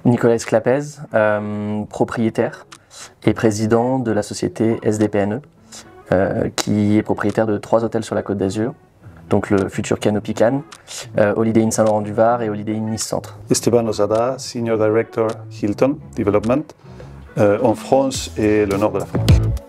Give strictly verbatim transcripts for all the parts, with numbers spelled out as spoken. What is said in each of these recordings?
Nicolas Esclapez, euh, propriétaire et président de la société S D P N E, euh, qui est propriétaire de trois hôtels sur la Côte d'Azur, donc le futur Canopy Cannes, euh, Holiday Inn Saint-Laurent-du-Var et Holiday Inn Nice Centre. Esteban Lozada, Senior Director Hilton Development euh, en France et le nord de l'Afrique.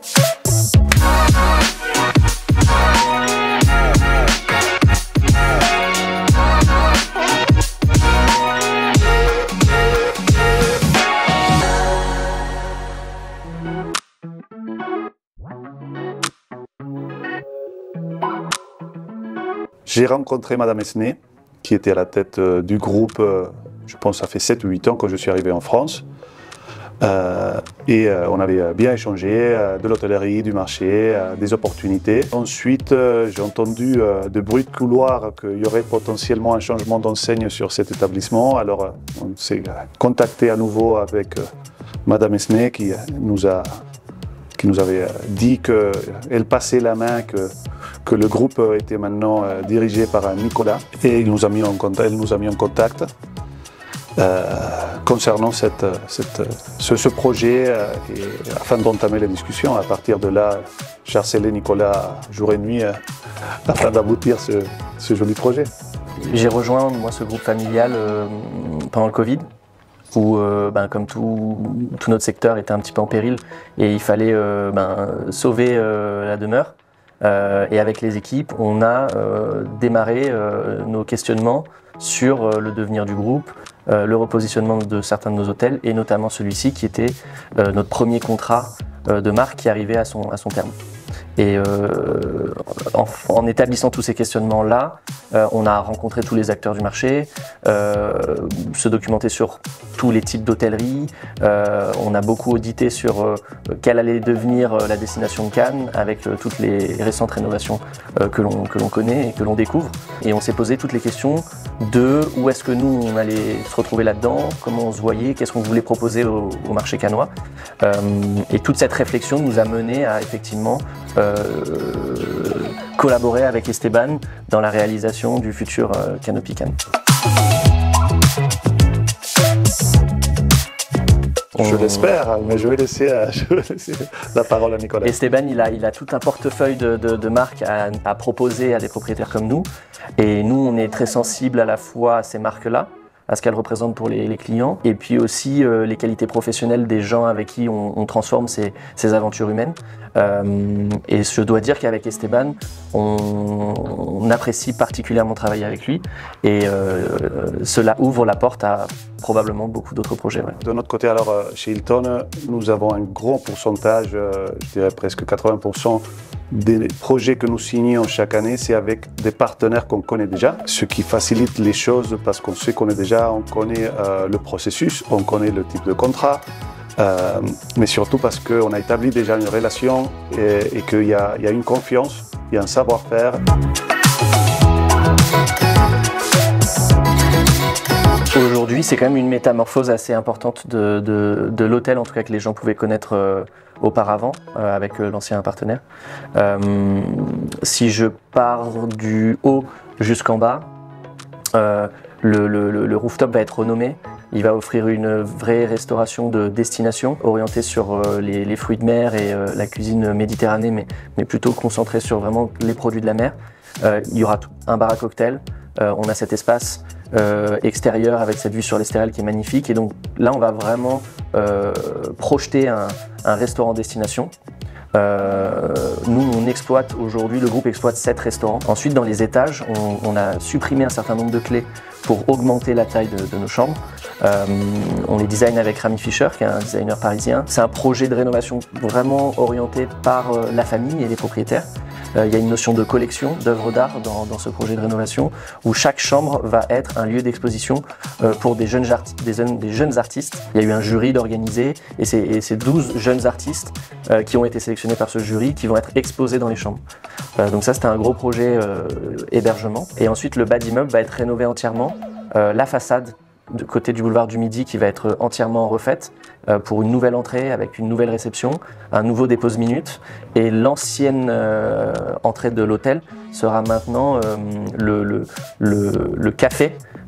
J'ai rencontré Madame Esnay, qui était à la tête euh, du groupe, euh, je pense que ça fait sept ou huit ans que je suis arrivé en France. Euh, et euh, on avait bien échangé euh, de l'hôtellerie, du marché, euh, des opportunités. Ensuite, euh, j'ai entendu euh, de bruits de couloir qu'il y aurait potentiellement un changement d'enseigne sur cet établissement. Alors, euh, on s'est contacté à nouveau avec euh, Madame Esnay qui nous a, qui nous avait dit qu'elle passait la main, que que le groupe était maintenant euh, dirigé par un Nicolas, et il nous a mis en contact, elle nous a mis en contact euh, concernant cette, cette, ce, ce projet euh, et afin d'entamer les discussions. À partir de là, j'ai harcelé Nicolas jour et nuit euh, afin d'aboutir ce, ce joli projet. J'ai rejoint moi ce groupe familial euh, pendant le Covid, où euh, ben, comme tout, tout notre secteur était un petit peu en péril et il fallait euh, ben, sauver euh, la demeure. Euh, et avec les équipes, on a euh, démarré euh, nos questionnements sur euh, le devenir du groupe, euh, le repositionnement de certains de nos hôtels et notamment celui-ci qui était euh, notre premier contrat euh, de marque qui arrivait à son, à son terme. Et euh, en, en établissant tous ces questionnements-là, euh, on a rencontré tous les acteurs du marché, euh, se documenter sur tous les types d'hôtellerie, euh, on a beaucoup audité sur euh, quelle allait devenir euh, la destination de Cannes avec euh, toutes les récentes rénovations euh, que l'on que l'on connaît et que l'on découvre. Et on s'est posé toutes les questions de où est-ce que nous on allait se retrouver là-dedans, comment on se voyait, qu'est-ce qu'on voulait proposer au, au marché cannois. Euh, et toute cette réflexion nous a mené à effectivement Euh, collaborer avec Esteban dans la réalisation du futur euh, Canopy Cannes. Je l'espère, mais je vais, laisser, je vais laisser la parole à Nicolas. Esteban, il a, il a tout un portefeuille de, de, de marques à, à proposer à des propriétaires comme nous. Et nous, on est très sensibles à la fois à ces marques-là, à ce qu'elles représentent pour les, les clients, et puis aussi euh, les qualités professionnelles des gens avec qui on, on transforme ces, ces aventures humaines. Euh, et je dois dire qu'avec Esteban, on, on apprécie particulièrement travailler avec lui, et euh, cela ouvre la porte à probablement beaucoup d'autres projets. Ouais. De notre côté, alors, chez Hilton, nous avons un gros pourcentage, euh, je dirais presque quatre-vingts pour cent des projets que nous signons chaque année, c'est avec des partenaires qu'on connaît déjà, ce qui facilite les choses parce qu'on sait qu'on est déjà, on connaît euh, le processus, on connaît le type de contrat, euh, mais surtout parce qu'on a établi déjà une relation et, et qu'il y a, il y a une confiance, il y a un savoir-faire. Aujourd'hui, c'est quand même une métamorphose assez importante de, de, de l'hôtel, en tout cas que les gens pouvaient connaître euh, auparavant euh, avec euh, l'ancien partenaire. Euh, si je pars du haut jusqu'en bas, euh, le, le, le rooftop va être renommé. Il va offrir une vraie restauration de destination orientée sur euh, les, les fruits de mer et euh, la cuisine méditerranée, mais, mais plutôt concentrée sur vraiment les produits de la mer. Euh, il y aura tout, un bar à cocktail. Euh, on a cet espace euh, extérieur avec cette vue sur l'Estérel qui est magnifique, et donc là on va vraiment euh, projeter un, un restaurant destination. Euh, nous on exploite aujourd'hui, le groupe exploite sept restaurants. Ensuite dans les étages on, on a supprimé un certain nombre de clés pour augmenter la taille de, de nos chambres. Euh, on les design avec Rami Fischer qui est un designer parisien. C'est un projet de rénovation vraiment orienté par euh, la famille et les propriétaires. Euh, il y a une notion de collection d'œuvres d'art dans, dans ce projet de rénovation où chaque chambre va être un lieu d'exposition euh, pour des jeunes, des, des jeunes artistes. Il y a eu un jury d'organiser et c'est ces douze jeunes artistes euh, qui ont été sélectionnés par ce jury qui vont être exposés dans les chambres. Euh, donc ça c'était un gros projet euh, hébergement. Et ensuite le bas d'immeuble va être rénové entièrement. Euh, la façade de côté du boulevard du Midi qui va être entièrement refaite euh, pour une nouvelle entrée avec une nouvelle réception, un nouveau dépose minutes, et l'ancienne euh, entrée de l'hôtel sera maintenant euh, le, le, le, le café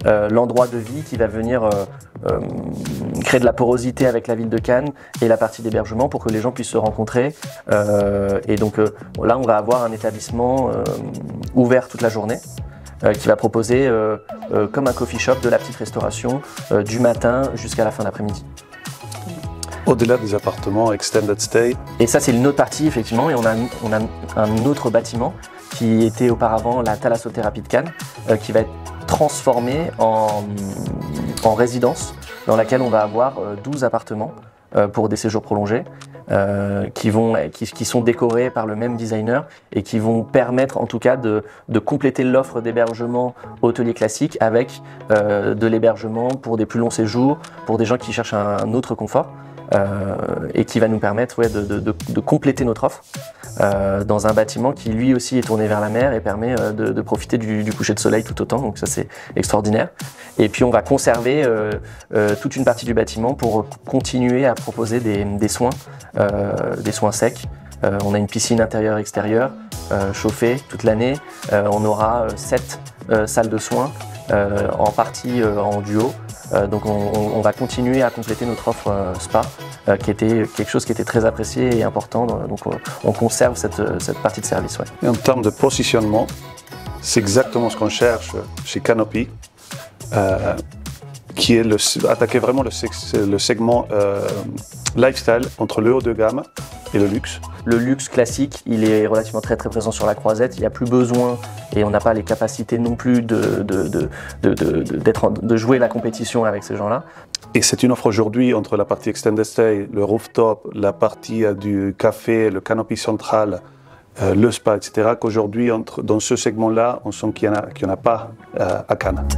euh, l'endroit de vie qui va venir euh, euh, créer de la porosité avec la ville de Cannes et la partie d'hébergement pour que les gens puissent se rencontrer. Euh, et donc euh, là, on va avoir un établissement euh, ouvert toute la journée. Euh, qui va proposer euh, euh, comme un coffee shop de la petite restauration euh, du matin jusqu'à la fin d'après-midi. Au-delà des appartements extended stay. Et ça c'est une autre partie effectivement, et on a, on a un autre bâtiment qui était auparavant la thalassothérapie de Cannes, euh, qui va être transformé en, en résidence dans laquelle on va avoir euh, douze appartements euh, pour des séjours prolongés. Euh, qui, vont, qui, qui sont décorés par le même designer et qui vont permettre en tout cas de, de compléter l'offre d'hébergement hôtelier classique avec euh, de l'hébergement pour des plus longs séjours, pour des gens qui cherchent un, un autre confort euh, et qui va nous permettre ouais, de, de, de, de compléter notre offre euh, dans un bâtiment qui lui aussi est tourné vers la mer et permet euh, de, de profiter du, du coucher de soleil tout autant, donc ça c'est extraordinaire. Et puis on va conserver euh, euh, toute une partie du bâtiment pour continuer à proposer des, des soins, euh, des soins secs. Euh, on a une piscine intérieure-extérieure euh, chauffée toute l'année. Euh, on aura euh, sept euh, salles de soins euh, en partie euh, en duo. Euh, donc on, on, on va continuer à compléter notre offre euh, spa, euh, qui était quelque chose qui était très apprécié et important. Donc on, on conserve cette, cette partie de service. Ouais. Et en termes de positionnement, c'est exactement ce qu'on cherche chez Canopy. Euh, qui est le, attaquer vraiment le, le segment euh, lifestyle entre le haut de gamme et le luxe. Le luxe classique, il est relativement très très présent sur la Croisette. Il n'y a plus besoin et on n'a pas les capacités non plus de, de, de, de, de, d'être, de jouer la compétition avec ces gens-là. Et c'est une offre aujourd'hui entre la partie extended stay, le rooftop, la partie euh, du café, le canopy central, euh, le spa, et cetera, qu'aujourd'hui, dans ce segment-là, on sent qu'il n'y en, qu'il n'y en a pas euh, à Cannes.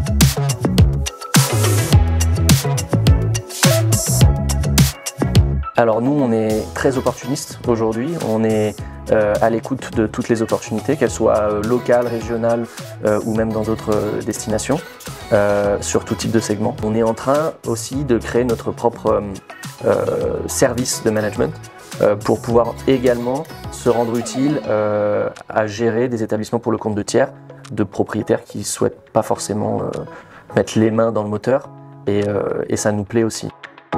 Alors nous, on est très opportunistes aujourd'hui, on est euh, à l'écoute de toutes les opportunités, qu'elles soient euh, locales, régionales euh, ou même dans d'autres euh, destinations, euh, sur tout type de segment. On est en train aussi de créer notre propre euh, service de management euh, pour pouvoir également se rendre utile euh, à gérer des établissements pour le compte de tiers, de propriétaires qui ne souhaitent pas forcément euh, mettre les mains dans le moteur, et, euh, et ça nous plaît aussi.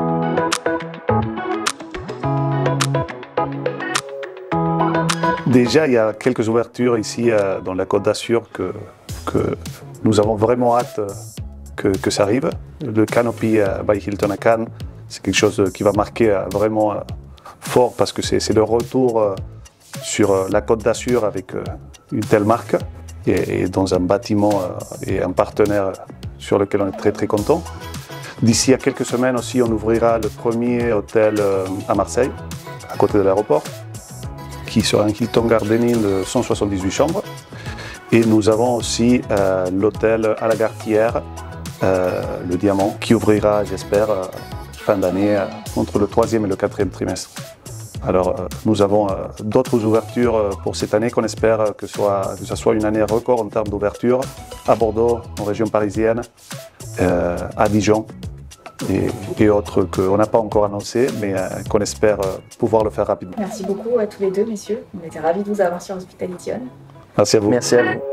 Déjà, il y a quelques ouvertures ici euh, dans la Côte d'Azur que, que nous avons vraiment hâte euh, que, que ça arrive. Le Canopy euh, by Hilton à Cannes, c'est quelque chose qui va marquer euh, vraiment euh, fort parce que c'est le retour euh, sur euh, la Côte d'Azur avec euh, une telle marque et, et dans un bâtiment euh, et un partenaire sur lequel on est très très content. D'ici à quelques semaines aussi, on ouvrira le premier hôtel euh, à Marseille, à côté de l'aéroport, qui sera un Hilton Gardening de cent soixante-dix-huit chambres. Et nous avons aussi euh, l'hôtel à la Gartière, euh, le Diamant, qui ouvrira, j'espère, euh, fin d'année, euh, entre le troisième et le quatrième trimestre. Alors, euh, nous avons euh, d'autres ouvertures euh, pour cette année qu'on espère euh, que, soit, que ce soit une année record en termes d'ouverture à Bordeaux, en région parisienne, euh, à Dijon, Et, et autres qu'on n'a pas encore annoncé, mais euh, qu'on espère euh, pouvoir le faire rapidement. Merci beaucoup à tous les deux, messieurs. On était ravis de vous avoir sur Hospitality On. Merci à vous. Merci à vous.